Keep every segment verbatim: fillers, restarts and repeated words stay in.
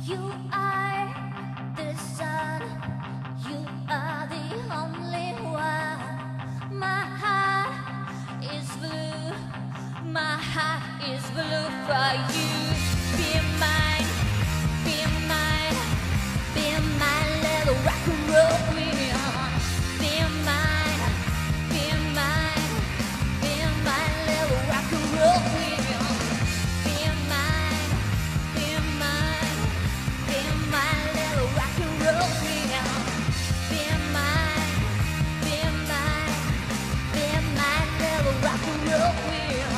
You are the sun, you are the only one. My heart is blue, my heart is blue for you. Be mine, be mine, be my little rock and roll queen. Be mine, be mine, be my little rock and roll queen. Be mine, be mine, be my little rock and roll queen. Be mine, be mine, be my little rock and roll queen.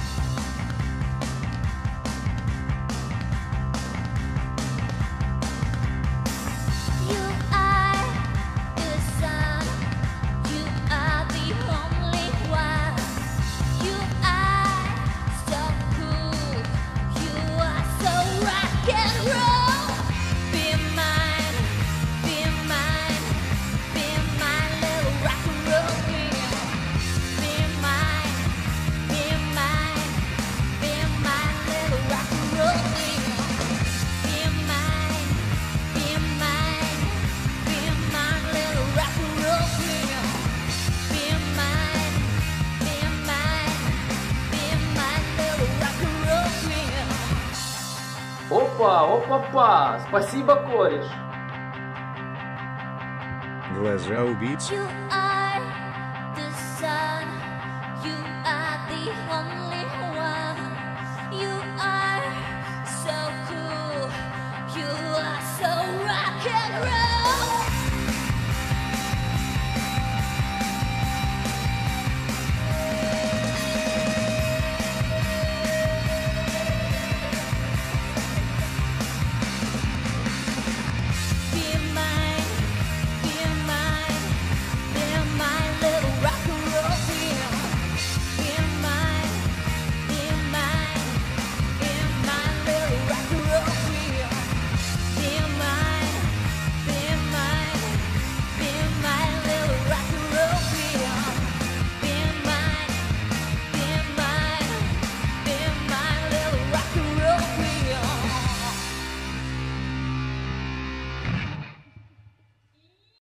You are the sun, you are the only one. You are so cool, you are so rock and roll. Be mine, be mine, be my little rock and roll queen. Be mine, be mine, be my little rock and roll queen. Be mine, be mine, be my little rock and roll queen. Be mine, be mine, be my little rock and roll queen. Опа, опа-па! Спасибо, кореш! Глаза убийц. You